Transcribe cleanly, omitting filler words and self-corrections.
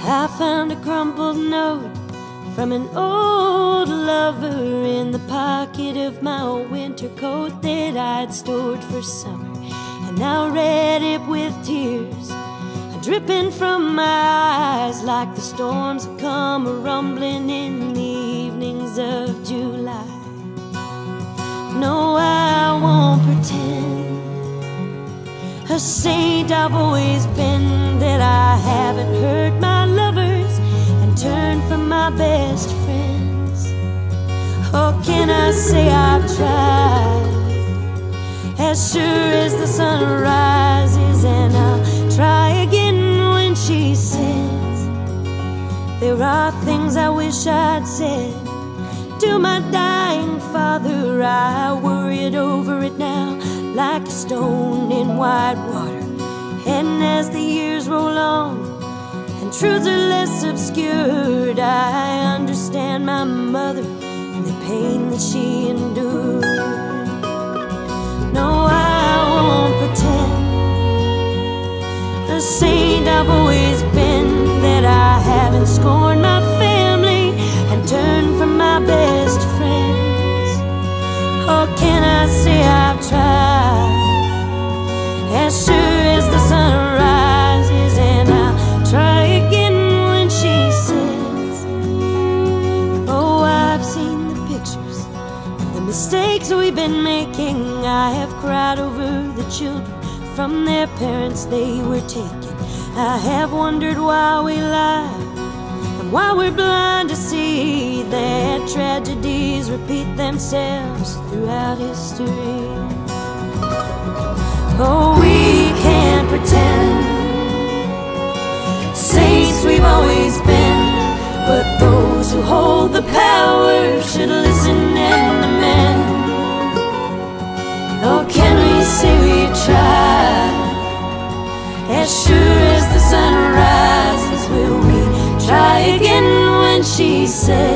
I found a crumpled note from an old lover in the pocket of my old winter coat that I'd stored for summer, and I read it with tears dripping from my eyes like the storms that come rumbling in the evenings of July. No, I won't pretend a saint I've always been, that I haven't hurt my lovers and turned from my best friends. Or can I say I've tried? As sure as the sun rises, and I'll try again when she says there are things I wish I'd said to my dying father. I worry it over it now like a stone in wide water, and as the years roll on and truths are less obscured, I understand my mother and the pain that she endured. No, I won't pretend the saint I've always been, that I haven't scorned my family and turned from my best friends. Or can I say I've tried? As sure as the sun rises, and I'll try again when she says, oh, I've seen the pictures of the mistakes we've been making. I have cried over the children from their parents they were taking. I have wondered why we lie and why we're blind to see that tragedies repeat themselves throughout history. Oh, we can't pretend saints we've always been, but those who hold the power should listen and amend. Or can we say we tried? As sure as the sun rises, will we try again when she says